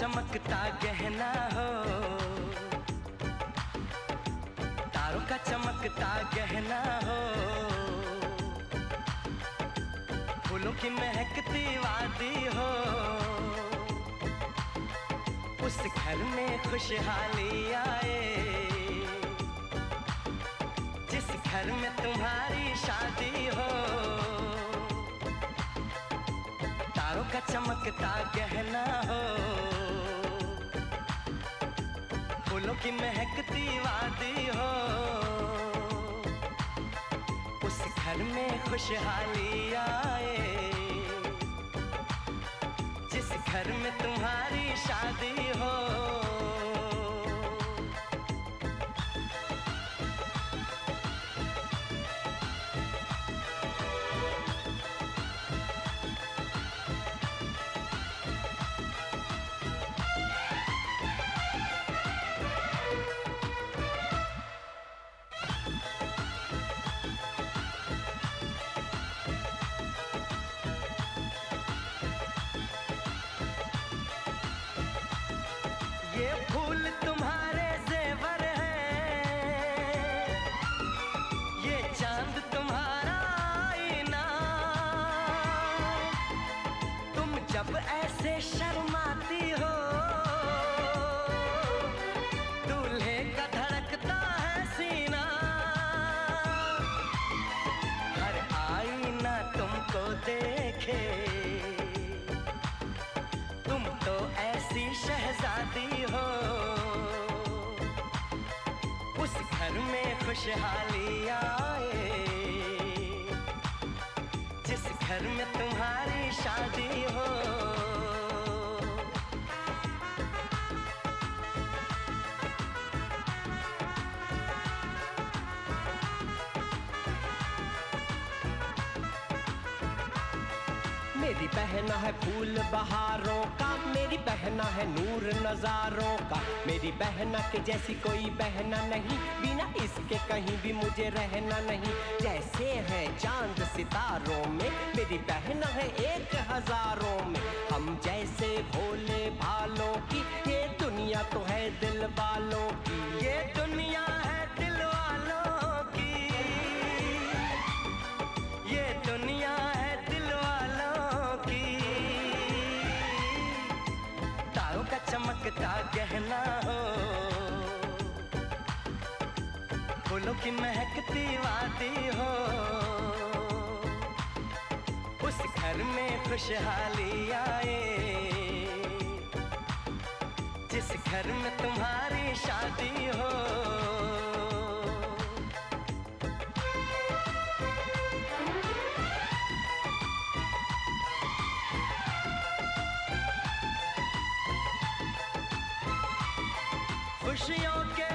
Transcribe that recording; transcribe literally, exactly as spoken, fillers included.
चमकता गहना हो, तारों का चमकता गहना हो, फूलों की महकती वादी हो। उस घर में खुशहाली आए, जिस घर में तुम्हारी शादी हो। तारों का चमकता गहना हो, फूलों की महकती वादी हो। उस घर में खुशहाली आए, जिस घर में तुम्हारी शादी हो। ये फूल तुम्हारे जेवर हैं, ये चांद तुम्हारा आईना। तुम जब ऐसे शर्माती हो, दूल्हे का धड़कता है सीना। हर आईना तुमको देखे, तुम तो ऐसी शहजादी हो। उस घर में खुशहाली आए, जिस घर में तुम्हारी शादी हो। मेरी बहना है फूल बहारों का, मेरी बहना है नूर नजारों का। मेरी बहना के जैसी कोई बहना नहीं, बिना इसके कहीं भी मुझे रहना नहीं। जैसे है चांद सितारों में, मेरी बहना है एक हजारों में। हम जैसे भोले भालों की, ये दुनिया तो है दिल वालों की। ये दुनिया है दिल वालों की, ये दुनिया है दिल वालों की। तारों का चमकता गहना हो, फूलों की महकती वादी हो। उस घर में खुशहाली आए, जिस घर में तुम्हारी शादी हो। खुशियों के